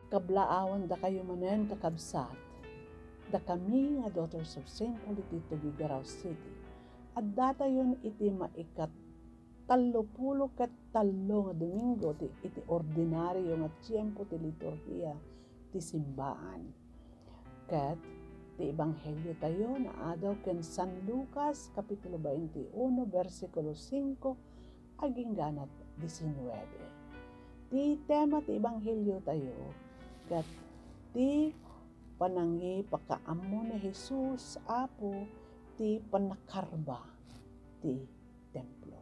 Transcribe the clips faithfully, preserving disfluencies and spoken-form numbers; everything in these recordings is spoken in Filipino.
Kablaawan da kayo manen kakabsat, da kami nga Daughters of Saint Paul iti Tugigaraw City. At datayon iti maikat tallupulo ket tallo nga Domingo ti iti ordinaryo nga tiyempo ti liturhiya ti simbaan. Ket ti ebanghelyo tayo na adaw ken San Lucas kapitulo twenty-one versikulo five aging ganat nineteen. Ti tema ti ebanghelyo tayo ket ti panangi pakaammo ni Jesus Apo ti panakarba ti templo.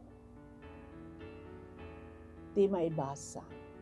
Ti maibasa.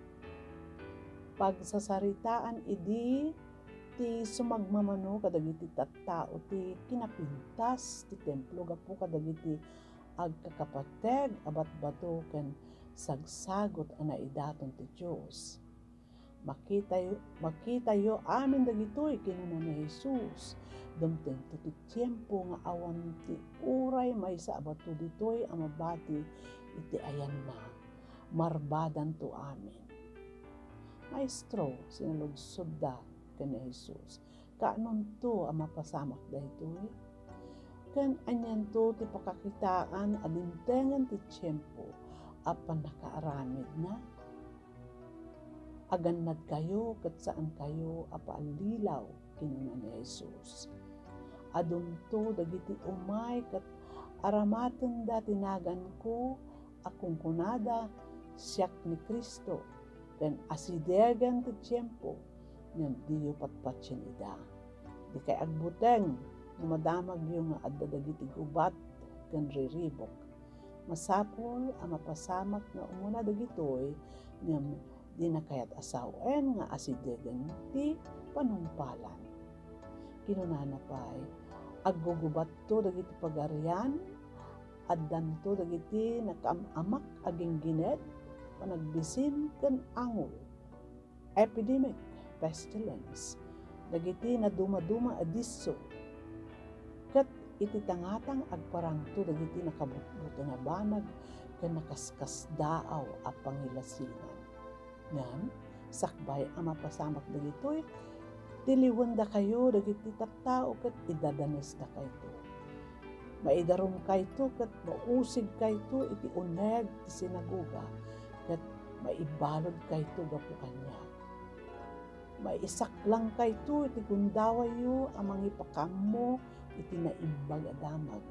Pagsasaritaan idi ti sumagmamano kadagiti tattao ti kinapintas ti templo gapu kadagiti agkakapateg abat bato ken sagsagot ana idaton ti Dios. Makita yo, makita yo amin dagitoy kinuna ni Jesus. Dumteng ti tiyempo nga awan ti uray maysa abato ditoy ang mabati iti ayan na. Marbadan to amin. Maestro, sinalugsod da ken ni Jesus. Kaanon to ang mapasamak daytoy? Ken anyan to ti pakakitaan adimtengan ti tiyempo apan nakaaramid na. Agannad kayo ket saan kayo apaallilaw kinuna ni Jesus. Adunto dagiti umay ket aramaten da tinagan ko akong kunada siak ni Kristo ken asidegan ti tiyempo ngem diyo patpatyen ida. Di kay agbuteng nga madamag yung nga adda dagiti gubat ken riribok. Masapol ang mapasamak nga umuna dagitoy ngem di na kayat asawen nga asidegan ti panumpalan. Kinunana pay aggugubat to dagiti pagarian addan to dagiti nakaamak aging ginet panagbisin ken angol epidemic pestilence dagiti na dumaduma adiso ket iti tangatang agparangto dagiti nakabutbuto nga banag ken nakaskas daaw a pangilasinan. Ngam sakbay ang mapasamak dagitoy tiliwen da kayo dagiti tattao ket idadanes da kayto. Maidarum kayto ket mausig kayto iti uneg ti sinagoga ket maibalod kayto gapu kaniak. Maisak lang kayto iti gundawayo amang ipakammo iti naimbag a damag.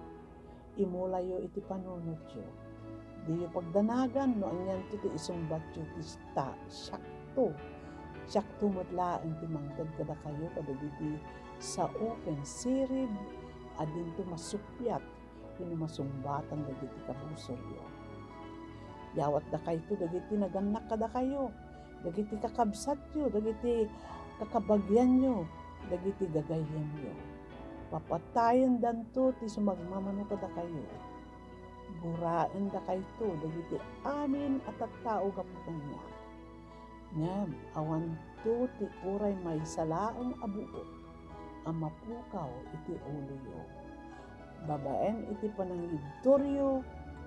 Imulayo iti panunotyo. Diyo pagdanagan no anyan to ti isumbatyo ti sta syakto. Syakto matlaeng ti mangtad kada kayo kadagiti sao ken sirib adin to masupyat kino masumbatan dagiti kabusoryo. Yawat da kayto dagiti naganak kada kayo. Dagiti kakabsatyo, dagiti kakabagyan nyo, dagiti gagayan nyo. Papatayan danto ti sumagmamano kada kayo. Guraen da kayto dagiti amin at tattao gapukanya. Ngem awan to ti uray may salaeng abuot ang mapukaw iti uloyo. Babaen iti panangibtoryo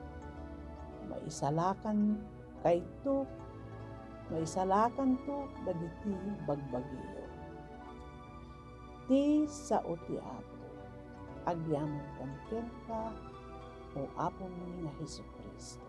maisalakan kayto maisalakan to dagiti bagbagyo. Ti sao ti Apo agyaman kang kenta o Apo mi nga Hesukristo.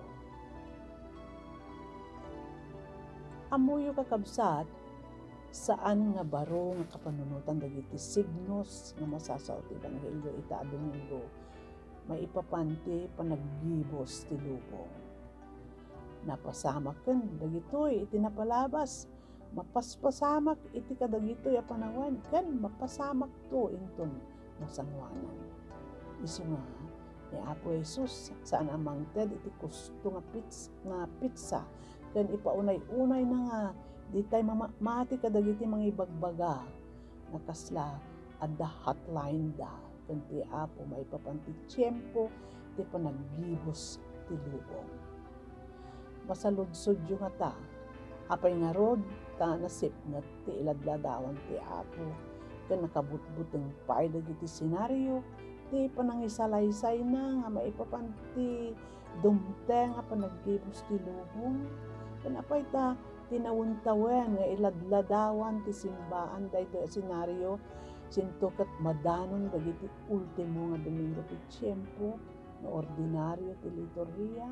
Amuyo kakabsat saan nga baro nga kapanunutan dagiti signos nga masasao ti ebanghelyo ita a Domingo maipapanti panaggibos ti lubong. Napasamak ken dagitoy iti napalabas mapaspasamak iti kadagitoy a panawan ken mapasamak to inton masangwanan. Isu nga ni Apo Jesus saan amangted iti kusto nga pizza, nga pizza ken ipaunay-unay na nga ditay mati kadagiti mga ibagbaga nakasla adda hotline da ken ti Apo maipapanti tiyempo ti panaggibos ti lubong. Masaludsod yung nga ta apay nga rod ta nasip nga ti iladladawan ti Apo ken nakabutbuteng pay dagiti senaryo ti panangisalaysay na nga maipapanti dumteng nga panaggibos ti lubong ken apay ta ti tinawon-tawen nga iladladawan ti simbaan daytoy a senaryo sinto ket madanon dagiti ultimo nga Domingo ti tiyempo nga ordinaryo ti liturhiya.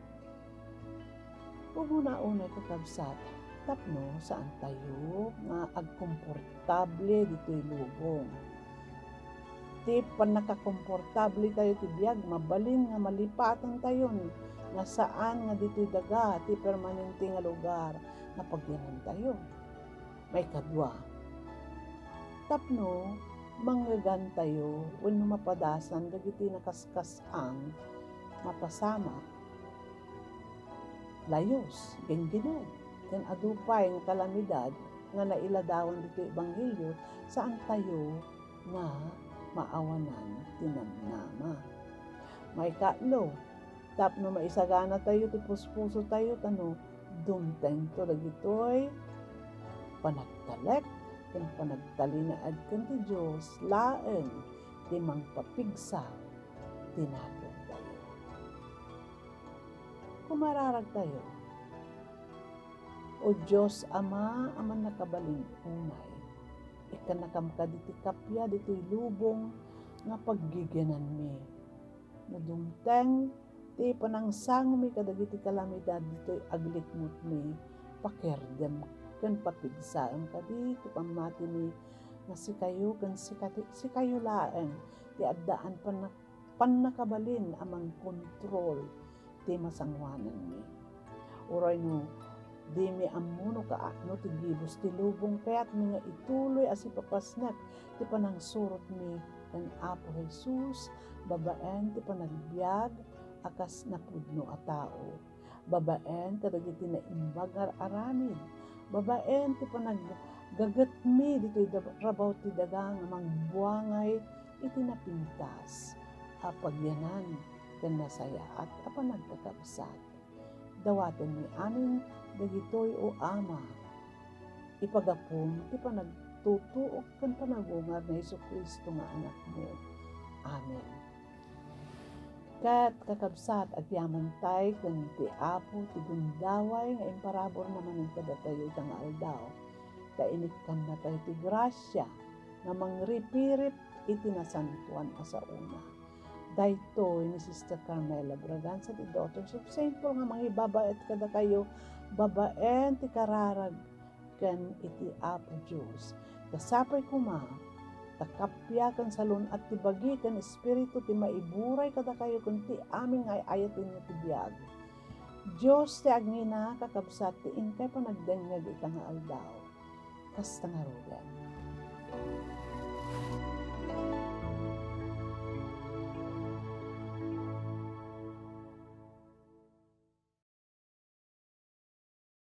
Una-una kakabsat, tapno saan tayo nga agkomportable ditoy lubong. Ti panakakomportable tayo ti biag, mabalin nga malipatan tayo nga saan nga dito'y daga ti permanente nga lugar nga pagyanan tayo. May kadwa, tapno manggagan tayo wenno mapadasan dagiti nakaskas ang mapasama layos genggenod ken adupay nga kalamidad nga nailadawan dito ebanghelyo saan tayo nga maawanan tinamnama. May katlo, tapno maisagana tayo ti puspuso tayo tano dumteng to dagitoy panagtalek ken panagtalinaad ken ti Dios laeng ti mangpapigsa tinatod tayo. Kumararag tayo, o Diyos Ama, aman nakabaling unay, ikanakam ka diti kapya dito'y lubong nga paggiginan mi. Nadumteng ti panangsang mi kadagiti kalamidad dito'y aglikmot mi, pakerdem ken papigsaan kadi ti pamati mi nga si kayo ken si, si kayo laeng ti addaan pan panakabalin amang kontrol ti masangwanan mi. Uray no di mi ammuno kaano ti gibus ti lubong kaya't mi nga ituloy as ipapasnek ti panangsurot mi ken Apo Jesus, babaen ti panagbiag akas napudno a tao, babaen kadagiti naimbag aramid, babaen ti panaggaget mi dito'y rabaw ti dagang mangbuangay iti napintas a pagyanan ken masaya at a panagkakabsat. Dawaten mi amin dagitoy o Ama, ipagapom ti panagtutuok ken panagungar ni Jesucristo nga anak mo. Amen. Kat kakabsat agyaman tay ken ti Apo ti gundaway nga imparabor naman ing kadatayo ita nga aldaw. Kainikan na tayo ti grasya nga mangripirit iti nasantuan asa una. Daytoy ni Sister Carmela Braganza, ti Daughters of Saint Paul nga mangibabaet kada kayo babaen ti kararag ken iti Apo Dios. Kasapay kuma takapya ken salon at ti bagi ken espiritu ti maiburay kada kayo ken ti aming ay ayaten nga ti biag. Dios ti agngina kakabsat ti inkay panagdengeg ita nga aldaw. Kasta nga rugan.